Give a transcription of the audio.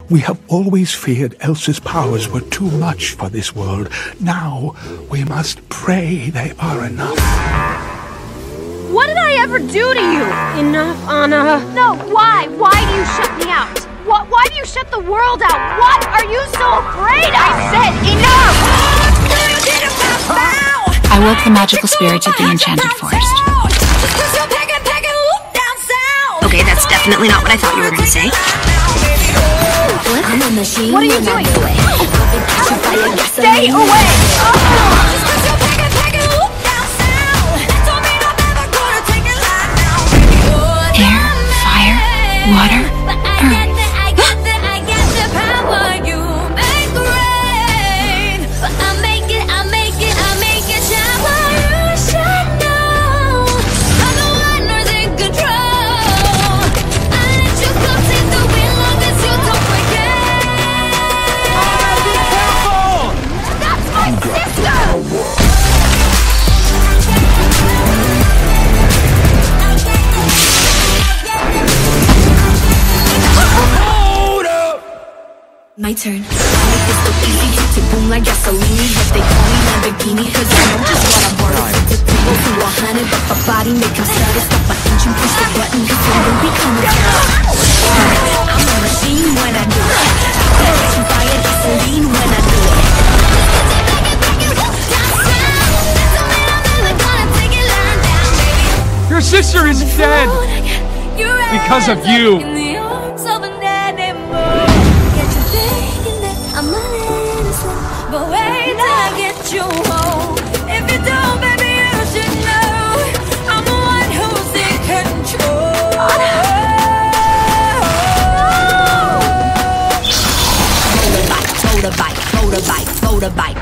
We have always feared Elsa's powers were too much for this world. Now, we must pray they are enough. What did I ever do to you? Enough, Anna. No, why? Why do you shut me out? Why do you shut the world out? What are you so afraid? I said enough! I woke the magical spirits of the enchanted forest. Okay, that's definitely not what I thought you were going to say. What are you doing? Stay away! Air, fire, water, earth. My turn. It's so easy to boom like gasoline. But they call me Lamborghini cause I know just what I'm worth. To go through 100 but my body make them stutter. Stop my engine, push the button cause I'm gonna become a terror. I'm a machine when I do it. Catching fire, gasoline when I do it. Your sister is dead because of you. I'm not innocent, but wait till I get you home. If you don't, baby, you should know I'm the one who's in control. Motorbike, motorbike, motorbike, motorbike.